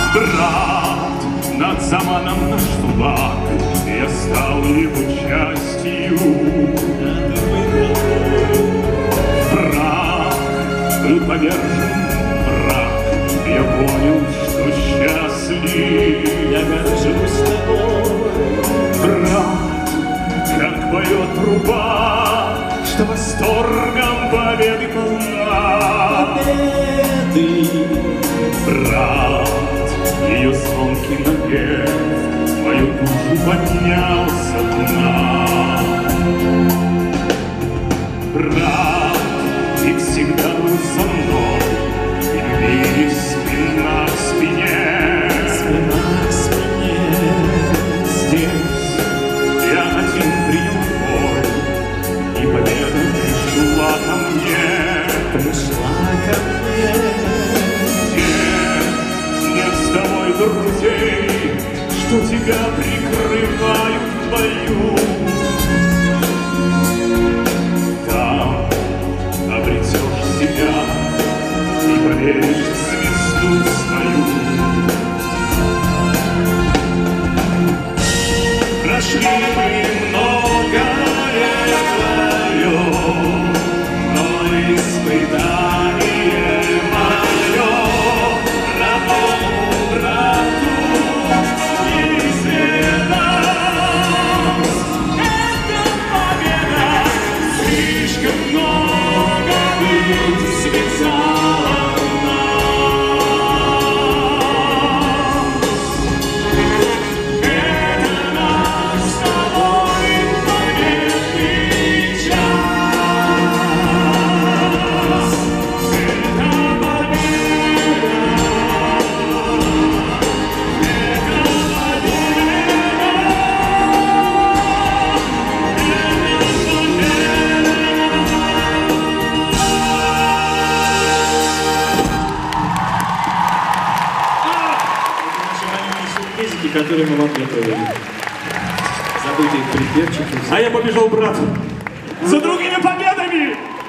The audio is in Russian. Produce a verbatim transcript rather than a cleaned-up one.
Брат, над заманом наш флаг, я стал его частью. Враг был повержен, враг, я понял, что счастлив. Я горжусь тобой, брат, как поет труба, что восторгом победы полна. победы. Брат, ее звонкий напев мою душу поднялся дна. Брат, ты всегда был со мной, и любили спина к спине. Спина к спине. Здесь я один принял боль, и победа пришла ко мне. Пришла ко мне. Нет с тобой друзей, что тебя прикрывают в бою. Там обретешь себя и поверишь в звезду свою. Прошли мы много лет вдвоем, но испытание мое родному брату неизвестно. Это победа, слишком много быть связала нас. Это наш с тобой победный час. Это победа, Наши маленькие сюрпризики, которые мы вам готовили. Забытые припевчики. а я побежал, брат, за другими победами!